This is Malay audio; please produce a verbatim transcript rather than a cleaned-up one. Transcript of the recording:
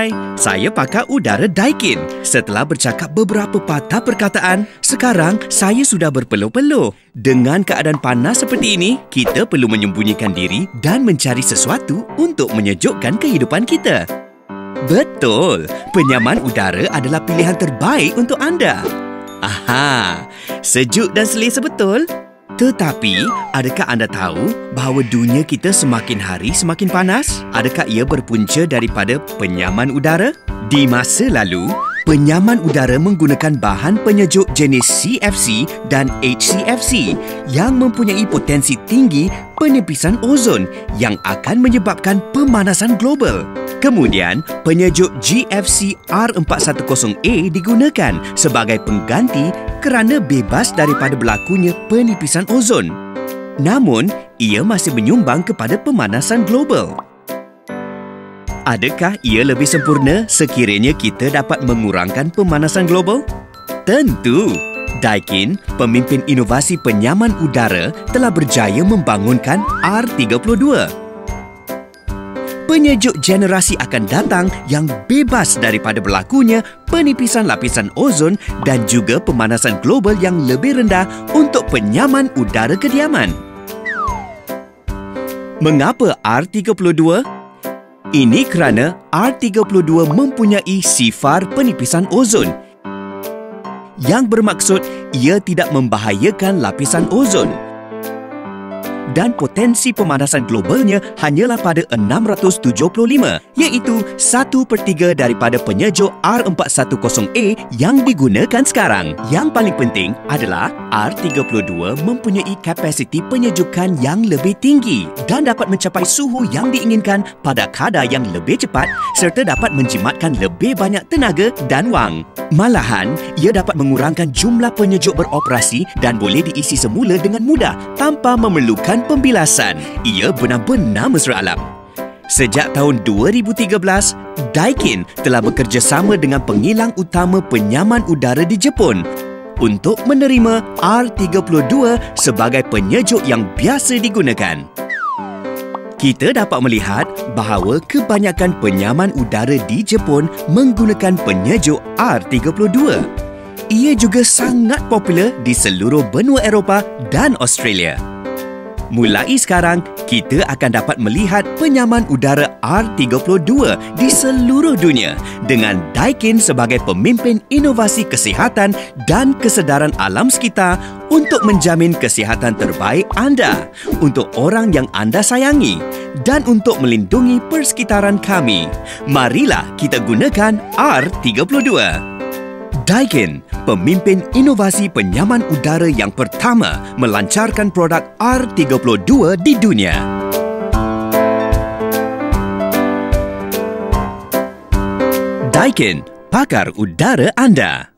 Hai, saya pakar udara Daikin. Setelah bercakap beberapa patah perkataan, sekarang saya sudah berpeluh-peluh. Dengan keadaan panas seperti ini, kita perlu menyembunyikan diri dan mencari sesuatu untuk menyejukkan kehidupan kita. Betul, penyaman udara adalah pilihan terbaik untuk anda. Aha, sejuk dan selesa betul? Tetapi, adakah anda tahu bahawa dunia kita semakin hari semakin panas? Adakah ia berpunca daripada penyaman udara? Di masa lalu, penyaman udara menggunakan bahan penyejuk jenis C F C dan H C F C yang mempunyai potensi tinggi penipisan ozon yang akan menyebabkan pemanasan global. Kemudian, penyejuk G F C R empat sepuluh A digunakan sebagai pengganti kerana bebas daripada berlakunya penipisan ozon. Namun, ia masih menyumbang kepada pemanasan global. Adakah ia lebih sempurna sekiranya kita dapat mengurangkan pemanasan global? Tentu! Daikin, pemimpin inovasi penyaman udara, telah berjaya membangunkan R tiga puluh dua. Penyejuk generasi akan datang yang bebas daripada berlakunya penipisan lapisan ozon dan juga pemanasan global yang lebih rendah untuk penyaman udara kediaman. Mengapa R tiga puluh dua? Ini kerana R tiga puluh dua mempunyai sifar penipisan ozon yang bermaksud ia tidak membahayakan lapisan ozon. Dan potensi pemanasan globalnya hanyalah pada enam ratus tujuh puluh lima, iaitu satu per tiga daripada penyejuk R empat sepuluh A yang digunakan sekarang. Yang paling penting adalah R tiga puluh dua mempunyai kapasiti penyejukan yang lebih tinggi dan dapat mencapai suhu yang diinginkan pada kadar yang lebih cepat serta dapat menjimatkan lebih banyak tenaga dan wang. Malahan, ia dapat mengurangkan jumlah penyejuk beroperasi dan boleh diisi semula dengan mudah tanpa memerlukan pembilasan. Ia benar-benar mesra alam. Sejak tahun dua ribu tiga belas, Daikin telah bekerjasama dengan pengilang utama penyaman udara di Jepun untuk menerima R tiga puluh dua sebagai penyejuk yang biasa digunakan. Kita dapat melihat bahawa kebanyakan penyaman udara di Jepun menggunakan penyejuk R tiga puluh dua. Ia juga sangat popular di seluruh benua Eropah dan Australia. Mulai sekarang, kita akan dapat melihat penyaman udara R tiga puluh dua di seluruh dunia dengan Daikin sebagai pemimpin inovasi kesihatan dan kesedaran alam sekitar untuk menjamin kesihatan terbaik anda, untuk orang yang anda sayangi dan untuk melindungi persekitaran kami. Marilah kita gunakan R tiga puluh dua. Daikin, pemimpin inovasi penyaman udara yang pertama melancarkan produk R tiga puluh dua di dunia. Daikin, pakar udara anda.